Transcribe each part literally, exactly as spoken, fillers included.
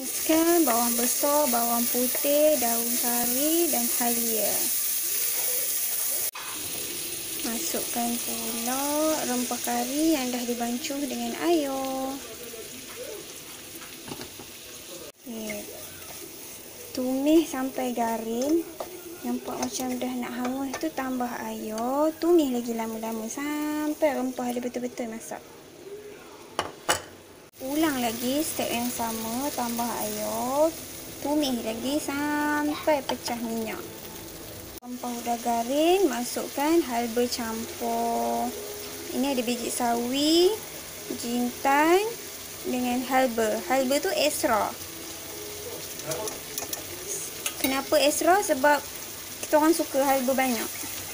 Haluskan bawang besar, bawang putih, daun kari dan halia. Masukkan pula rempah kari yang dah dibancuh dengan air. Okay. Tumis sampai garing. Nampak macam dah nak hangus tu, tambah air. Tumis lagi lama-lama sampai rempah dia betul-betul masak. Ulang lagi step yang sama, tambah air. Tumis lagi sampai pecah minyak. Rempah dah garing, masukkan halba campur. Ini ada biji sawi, jintan dengan halba. Halba tu extra. Kenapa extra? Sebab kita orang suka halba banyak.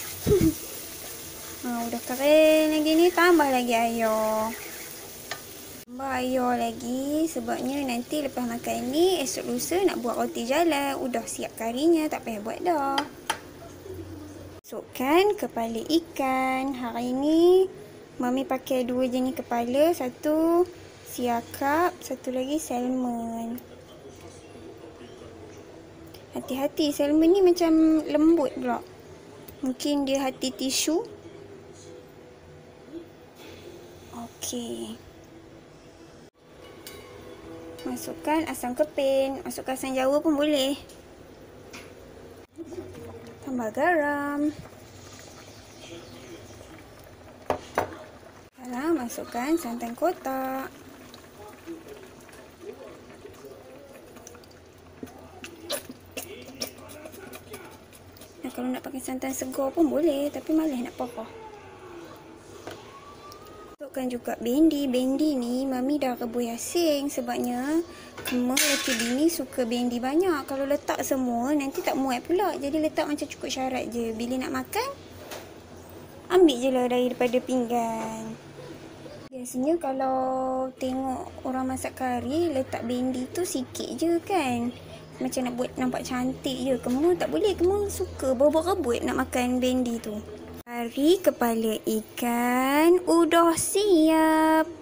Ha, udah kering lagi ni, tambah lagi air. Tambah air lagi sebabnya nanti lepas makan ni, esok lusa nak buat roti jalan. Udah siap karinya, tak payah buat dah. Masukkan kepala ikan. Hari ni Mami pakai dua jenis kepala. Satu siakap, satu lagi salmon. Hati-hati, salmon ni macam lembut pula. Mungkin dia hati tisu. Okey. Masukkan asam keping. Masukkan asam jawa pun boleh. Tambah garam. Sekarang masukkan santan kotak. Nah, kalau nak pakai santan segar pun boleh, tapi malas nak pokok. Masukkan juga bendi. Bendi ni Mami dah rebus asing sebabnya Kema lelaki bini suka bendi banyak. Kalau letak semua nanti tak muat pula. Jadi letak macam cukup syarat je. Bila nak makan, ambil je lah daripada pinggan. Biasanya kalau tengok orang masak kari, letak bendi tu sikit je kan. Macam nak buat nampak cantik je. Kema tak boleh. Kema suka bau-bau rebut nak makan bendi tu. Kari kepala ikan udah siap.